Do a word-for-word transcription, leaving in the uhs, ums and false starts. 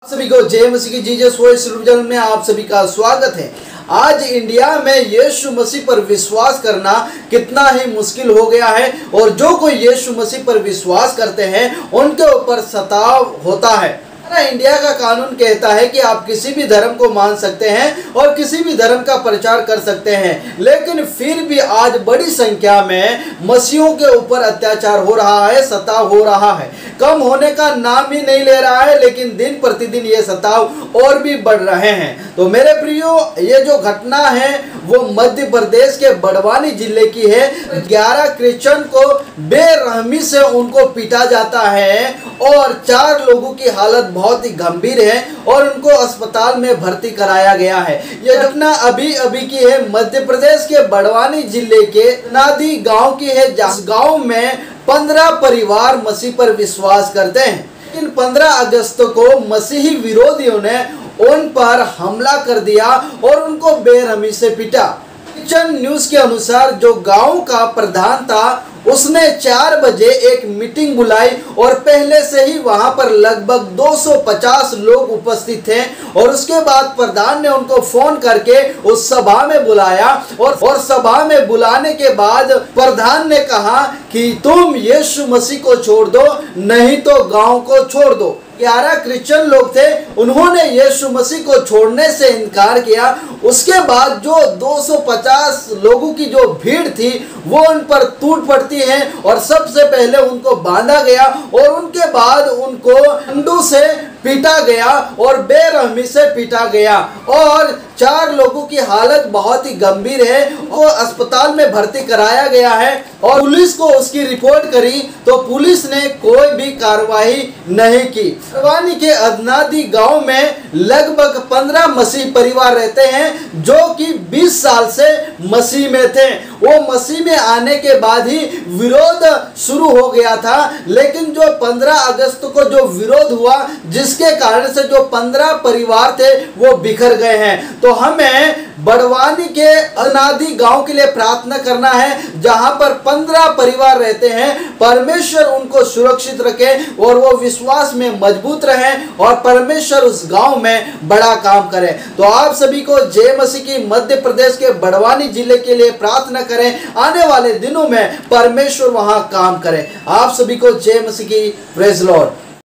सभी को जय मसीह की जीसस वॉइस चैनल में आप सभी का स्वागत है। आज इंडिया में यीशु मसीह पर विश्वास करना कितना ही मुश्किल हो गया है और जो कोई यीशु मसीह पर विश्वास करते हैं उनके ऊपर सताव होता है। इंडिया का कानून कहता है कि आप किसी भी धर्म को मान सकते हैं और किसी भी धर्म का प्रचार कर सकते हैं, लेकिन फिर भी आज बड़ी संख्या में मसीहों के ऊपर अत्याचार हो रहा है, सताव हो रहा है। कम होने का नाम ही नहीं ले रहा है, लेकिन दिन प्रतिदिन ये सताव और भी बढ़ रहे हैं। तो मेरे प्रियो, ये जो घटना है वो मध्य प्रदेश के बड़वानी जिले की है। ग्यारह क्रिश्चियन को बेरहमी से उनको पीटा जाता है और चार लोगों की हालत बहुत ही गंभीर है और उनको अस्पताल में भर्ती कराया गया है। यह घटना अभी अभी की है, मध्य प्रदेश के बड़वानी जिले के नादी गांव की है। गांव में पंद्रह परिवार मसीह पर विश्वास करते हैं, लेकिन पंद्रह अगस्त को मसीही विरोधियों ने उन पर हमला कर दिया और उनको बेरहमी से पीटा। किचन न्यूज के अनुसार जो गांव का प्रधान था उसने चार बजे एक मीटिंग बुलाई और पहले से ही वहां पर लगभग दो सौ पचास लोग उपस्थित थे और उसके बाद प्रधान ने उनको फोन करके उस सभा में बुलाया और और सभा में बुलाने के बाद प्रधान ने कहा कि तुम यीशु मसीह को छोड़ दो, नहीं तो गांव को छोड़ दो। ग्यारह क्रिश्चियन लोग थे, उन्होंने यीशु मसीह को छोड़ने से इनकार किया। उसके बाद जो दो सौ पचास लोगों की जो भीड़ थी वो उन पर टूट पड़ती है और सबसे पहले उनको बांधा गया और उनके बाद उनको डंडों से पीटा गया और बेरहमी से पीटा गया और चार लोगों की हालत बहुत ही गंभीर है। वो अस्पताल में भर्ती कराया गया है और पुलिस को उसकी रिपोर्ट करी तो पुलिस ने कोई भी कार्रवाई नहीं की। बड़वानी के अदनादी गांव में लगभग पंद्रह मसीह परिवार रहते हैं जो कि बीस साल से मसीह में थे। वो मसीह में आने के बाद ही विरोध शुरू हो गया था, लेकिन जो पंद्रह अगस्त को जो विरोध हुआ जिसके कारण से जो पंद्रह परिवार थे वो बिखर गए हैं। तो हमें बड़वानी के अनादि गांव के लिए प्रार्थना करना है जहां पर पंद्रह परिवार रहते हैं। परमेश्वर उनको सुरक्षित रखे और वो विश्वास में मजबूत रहे और परमेश्वर उस गांव में बड़ा काम करे। तो आप सभी को जय मसीह की मध्य प्रदेश के बड़वानी जिले के लिए प्रार्थना करें, आने वाले दिनों में परमेश्वर वहां काम करे। आप सभी को जय मसीह की, प्रेज लॉर्ड।